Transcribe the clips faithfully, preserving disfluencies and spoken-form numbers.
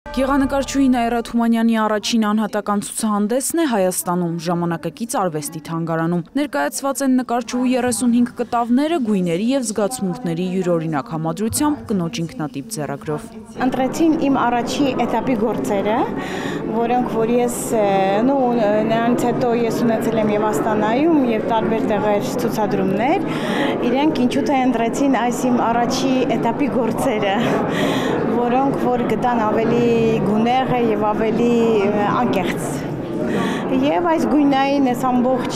Գեղանկարչուհի Նաիրա Թումանյանի առաջին անհատական ցուցահանդեսն է Հայաստանում ժամանակակից արվեստի թանգարանում։ Ներկայացված են նկարչուհու երեսունհինգ կտավները գույների եւ զգացմունքների յուրօրինակ համադրությամբ կնոջ ինքնատիպ ձեռագրով։ Ընտրեցին իմ առաջի էտապի գործերը, որոնք որ ես նո նրանից հետո ես ունեցել եմ եւ Աստանայում եւ տարբեր տեղեր ցուցադրումներ, իրենք ինչու թե ընտրեցին այս իմ առաջի էտապի գործերը, որոնք որ գտան ավելի գունեղ է եւ ավելի անկեղծ։ Եվ այս գույնային այս ամբողջ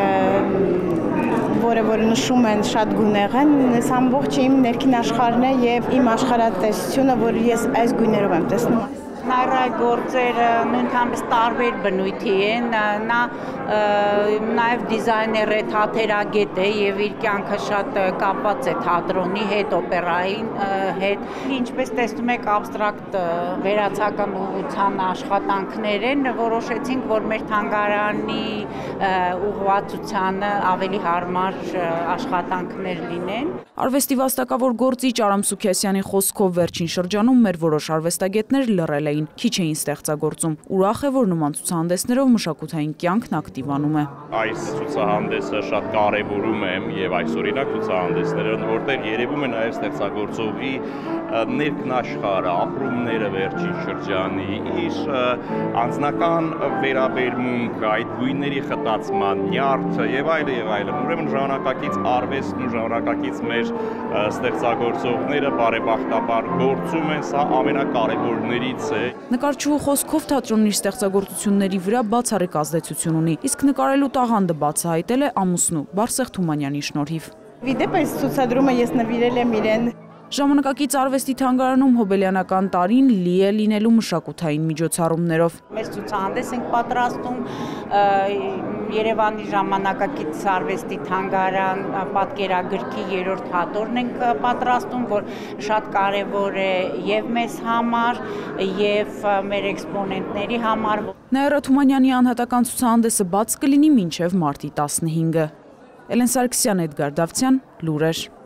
որը որ նշում են շատ գունեղ են, այս ամբողջ իմ ներքին աշխարհն է եւ իմ աշխարհատեսությունը, որ ես այս գույներով եմ տեսնում։ Նաիրայի գործերը նույնքանպես տարբեր բնույթի են, նա նաև դիզայներ է, թատերագետ է եւ իր կյանքը շատ կապված է թատրոնի հետ, օպերայի հետ։ Ինչպես տեսնում եք, абստրակտ վերացական ուղղության աշխատանքներ են, որոշեցինք, որ մեր թանգարանի ուղղվածությանը ավելի հարմար աշխատանքներ լինեն։ Արվեստի վաստակավոր գործիչ Արամ Սուքիասյանի խոսքով վերջին շրջանում մեր որոշ արվեստագետներ լռել էին, քիչ էին ստեղծագործում։ Ուրախ է, որ նման ցուցահանդեսներով մշակութային կյանքն ակտիվանում է։ Այս ցուցահանդեսը շատ կարևորում եմ եւ այսօրինակ ցուցահանդեսները, որտեղ երևում է նաեւ ստեղծագործողի ներքնաշխարհը, ապրումները վերջին շրջանի, իր անձնական վերաբերմունքը, այդ գույների խտացման նյարդը եւ այլն եւ այլն։ Ուրեմն ժամանակակից արվեստն ու ժամանակակից մեր ստեղծագործողները բարեբախտաբար գործում են, սա ամենակարևորներից է։ Նկարչուհու խոսքով թատրոնն իր ստեղծագործությունների վրա բացառիկ ազդեցություն ունի, իսկ նկարելու տաղանդը բացահայտել է ամուսնու Բարսեղ Թումանյանի շնորհիվ։ Իդեպ այս ցուցադրումը ես նվիրել եմ իրեն։ Ժամանակակից արվեստի թանգարանում հոբելյանական տարին լի է լինելու մշակութային միջոցառումներով։ Մեր ցուցահանդես ենք պատրաստում Երևանի ժամանակակից արվեստի թանգարան պատկերագրքի երրորդ հատորն ենք պատրաստում, որ շատ կարևոր է եւ մեզ համար, եւ մեր էքսպոնենտների համար։ Նաիրա Թումանյանի անհատական ցուցահանդեսը բաց կլինի մինչեւ մարտի տասնհինգը։ Էլեն Սարգսյան, Էդգար Դավթյան, Լուրեր։